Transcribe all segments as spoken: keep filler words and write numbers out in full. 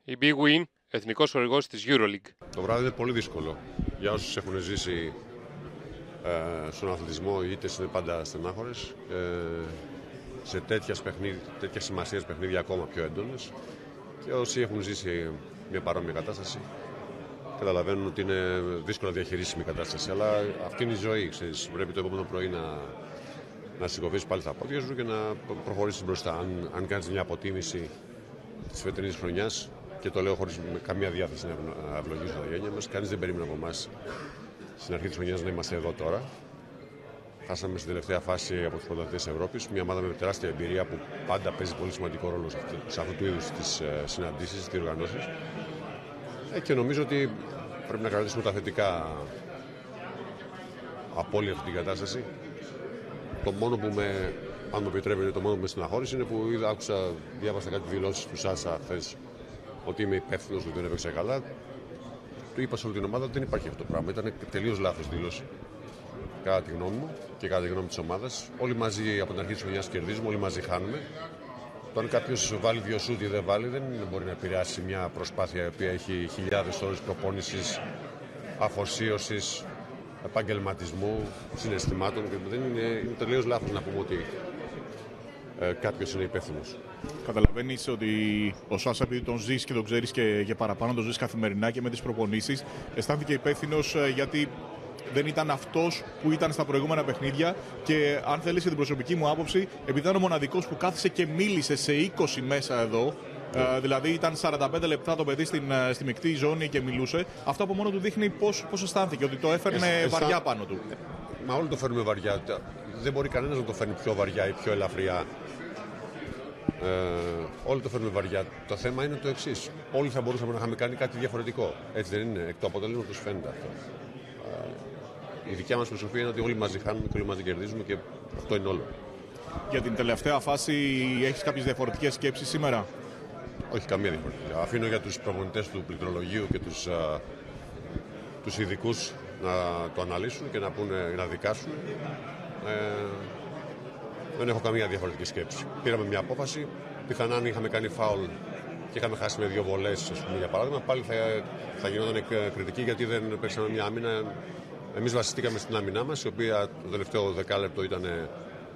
Η Big Win, εθνικός χορηγός της EuroLeague. Το βράδυ είναι πολύ δύσκολο για όσους έχουν ζήσει ε, στον αθλητισμό, είτε είναι πάντα στενάχωρες, ε, σε τέτοια σημασία παιχνίδια ακόμα πιο έντονες, και όσοι έχουν ζήσει μια παρόμοια κατάσταση καταλαβαίνουν ότι είναι δύσκολα διαχειρίσιμη η κατάσταση. Αλλά αυτή είναι η ζωή. Ξέρεις, πρέπει το επόμενο πρωί να, να σηκωθείς πάλι στα πόδια σου και να προχωρήσεις μπροστά. Αν, αν κάνεις μια αποτίμηση της φετινής χρονιάς, και το λέω χωρίς καμία διάθεση να ευλογήσω τα γένια μας, κανείς δεν περίμενε από εμάς στην αρχή της χρονιάς να είμαστε εδώ τώρα. Χάσαμε στην τελευταία φάση από τους πρωταθλητές Ευρώπης, μια ομάδα με τεράστια εμπειρία που πάντα παίζει πολύ σημαντικό ρόλο σε, αυτή, σε αυτού του είδους τις συναντήσεις, τις διοργανώσεις. Ε, και νομίζω ότι πρέπει να κρατήσουμε τα θετικά από όλη αυτή την κατάσταση. Το μόνο που με, αν μου επιτρέπετε, το μόνο που με στεναχώρησε είναι που είδα, άκουσα, διάβασα κάτι δηλώσεις του Σάσα χθες ότι είμαι υπεύθυνος, ότι δεν έπαιξε καλά. Του είπα σε όλη την ομάδα ότι δεν υπάρχει αυτό το πράγμα. Ήταν τελείως λάθος δήλωση, κατά τη γνώμη μου και κατά τη γνώμη της ομάδας. Όλοι μαζί από την αρχή της χρονιάς κερδίζουμε, όλοι μαζί χάνουμε. Το αν κάποιος βάλει δύο σούτ ή δεν βάλει, δεν μπορεί να επηρεάσει μια προσπάθεια η οποία έχει χιλιάδες ώρες προπόνησης, αφοσίωσης, επαγγελματισμού, συναισθημάτων. Και δεν είναι, είναι τελείως λάθος να πούμε ότι ε, κάποιος είναι υπεύθυνος. Καταλαβαίνεις ότι ο Σάσα, επειδή τον ζεις και τον ξέρεις και, και παραπάνω, τον ζεις καθημερινά και με τις προπονήσεις, αισθάνθηκε υπεύθυνος γιατί δεν ήταν αυτός που ήταν στα προηγούμενα παιχνίδια, και αν θέλεις την προσωπική μου άποψη, επειδή ήταν ο μοναδικός που κάθισε και μίλησε σε είκοσι μέσα εδώ, yeah. ε, δηλαδή ήταν σαράντα πέντε λεπτά το παιδί στην, στη μεικτή ζώνη και μιλούσε, αυτό από μόνο του δείχνει πώς, πώς αισθάνθηκε, ότι το έφερνε Εσ, βαριά εσά... πάνω του. Μα όλοι το φέρνουμε βαριά. Δεν μπορεί κανένας να το φέρνει πιο βαριά ή πιο ελαφριά. Ε, όλοι το φέρνουμε βαριά. Το θέμα είναι το εξής. Όλοι θα μπορούσαμε να είχαμε κάνει κάτι διαφορετικό. Έτσι δεν είναι? Εκ του αποτελέσματος φαίνεται αυτό. Η δικιά μας φιλοσοφία είναι ότι όλοι μαζί χάνουμε και όλοι μαζί κερδίζουμε, και αυτό είναι όλο. Για την τελευταία φάση έχεις κάποιες διαφορετικές σκέψεις σήμερα? Όχι, καμία διαφορετική. Αφήνω για τους προπονητές του πληκτρολογίου και τους, α, τους ειδικούς να το αναλύσουν και να, πούνε, να δικάσουν. Ε, δεν έχω καμία διαφορετική σκέψη. Πήραμε μια απόφαση. Πιθανά αν είχαμε κάνει φάουλ και είχαμε χάσει με δύο βολές, ας πούμε, για παράδειγμα, πάλι θα, θα γινόταν κριτική, γιατί δεν παίξαμε μια άμυνα. Εμείς βασιστήκαμε στην άμυνά μας, η οποία το τελευταίο δεκάλεπτο ήταν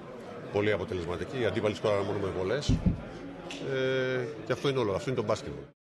πολύ αποτελεσματική. Οι αντίπαλοι σκόραραν μόνο με βολές. Ε, και αυτό είναι όλο. Αυτό είναι το μπάσκετ.